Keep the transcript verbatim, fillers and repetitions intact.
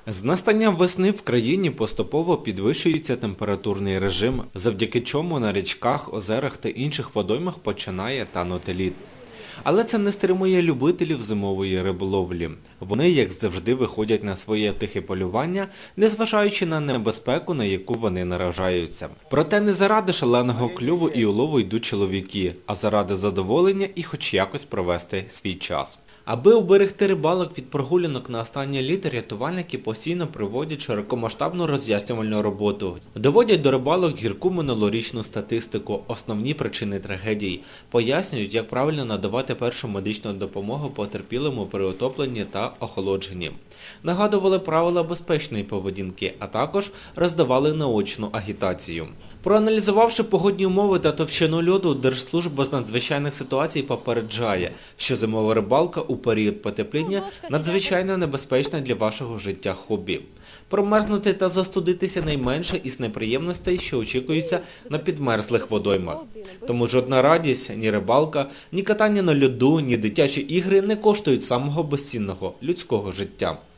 З настанням весни в країні поступово підвищується температурний режим, завдяки чому на річках, озерах та інших водоймах починає танути лід. Але це не стримує любителів зимової риболовлі. Вони, як завжди, виходять на своє тихе полювання, незважаючи на небезпеку, на яку вони наражаються. Проте не заради шаленого кльову і улову йдуть чоловіки, а заради задоволення і хоч якось провести свій час. Аби уберегти рибалок від прогулянок на останній лід, рятувальники постійно проводять широкомасштабну роз'яснювальну роботу. Доводять до рибалок гірку минулорічну статистику, основні причини трагедій. Пояснюють, як правильно надавати першу медичну допомогу потерпілому при утопленні та охолодженні. Нагадували правила безпечної поведінки, а також роздавали наочну агітацію. Проаналізувавши погодні умови та товщину льоду, Держслужба з надзвичайних ситуацій попереджає, що зимова рибалка у період потепління надзвичайно небезпечна для вашого життя хобі. Промерзнути та застудитися найменше із неприємностей, що очікуються на підмерзлих водоймах. Тому жодна радість, ні рибалка, ні катання на льоду, ні дитячі ігри не коштують самого безцінного – людського життя.